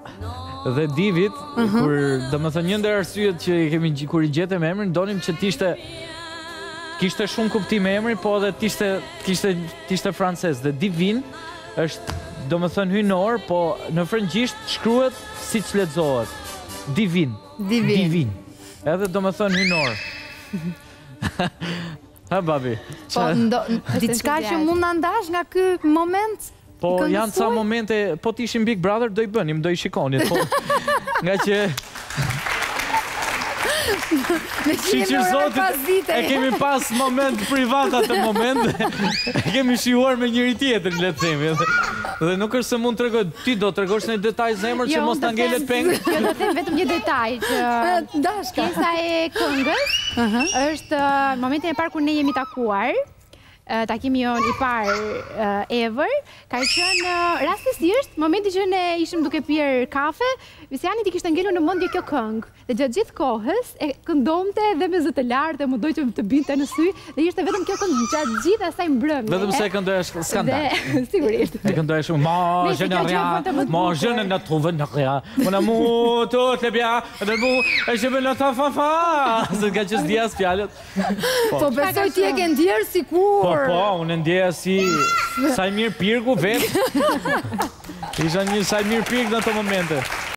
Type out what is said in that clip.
dhe Divit, kur domethënë një ndër arsyet që kur I gjetëm emrin, donim që kishte shumë kuptim emri, po edhe kishte francez. Dhe Divin është domethënë hynor, po në frëngjisht shkruhet siç lexohet. Divin. Edhe domethënë hynor. Ha babi. Po diçka që mund na ndash nga ky moment? Po janë ca momente, po t'ishim Big Brother do I bënim, do I shikonin, po nga që Shiqir Zotit, e kemi pas moment privat atë moment, e kemi shijuar me njëri tjetër, le të themi. Dhe nuk është se mund të tregoj, ti do të tregosh një detaj zemër që mos ta ngelet peng. Jo, do të them vetëm një detaj që pjesa e këngës është momentin e parë kur ne jemi takuar. Takimi jon I parë ever, ka qenë rastësisht momenti që ne ishim duke pirë kafe, Visiani ti kishte ngelur në mendje kjo këngë. Dhe gjatë gjithë kohës e këndomte dhe me zë të lartë, më doj që të binte në sy, dhe ishte vetëm kjo këngë gjatë gjithë asaj mbrëmje. Vetëm se e këndoja skandal. Sigurisht. E këndoja shumë, ma je ne trouve rien. Mon amour, tout est bien, debout, et je veux le fa. Se ka që s'dia fjalët. Po besoj ti e ke ndjer sikur. Po, unë ndjeja si Sajmir Pirku vetë. Isha një Sajmir Pirk në ato momente.